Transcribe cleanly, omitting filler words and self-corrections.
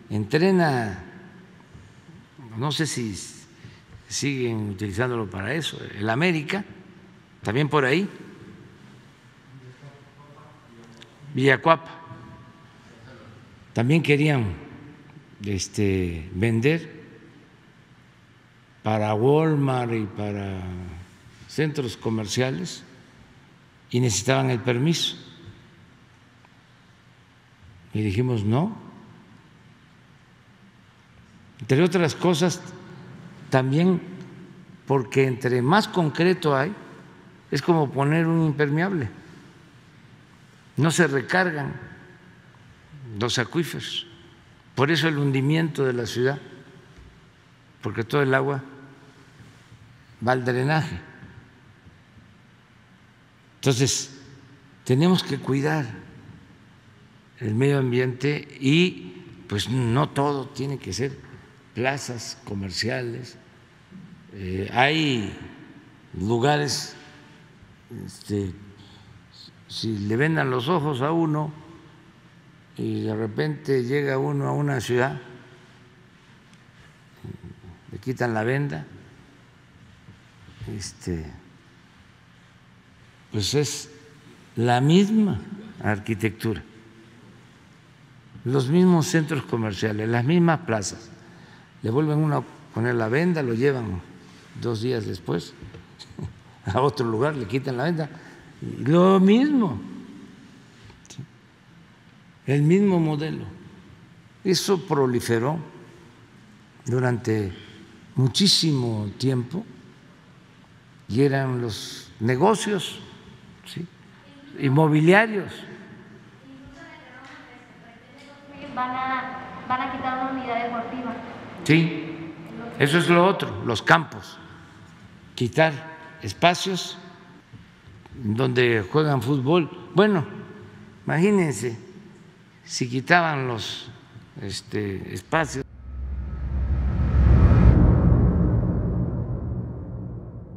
entrena, no sé si siguen utilizándolo para eso, el América, también por ahí, Villacuapa, también querían vender para Walmart y para centros comerciales y necesitaban el permiso. Y dijimos no. Entre otras cosas, también porque entre más concreto hay, es como poner un impermeable. No se recargan los acuíferos. Por eso el hundimiento de la ciudad, porque todo el agua va al drenaje. Entonces, tenemos que cuidar el medio ambiente y pues no todo tiene que ser plazas comerciales. Hay lugares, si le vendan los ojos a uno y de repente llega uno a una ciudad, le quitan la venda, pues es la misma arquitectura, los mismos centros comerciales, las mismas plazas. Le vuelven a poner la venda, lo llevan 2 días después a otro lugar, le quitan la venda, lo mismo, el mismo modelo. Eso proliferó durante muchísimo tiempo y eran los negocios, ¿sí?, inmobiliarios. Van a quitar una unidad deportiva. Sí, eso es lo otro, los campos, quitar espacios donde juegan fútbol. Bueno, imagínense si quitaban los espacios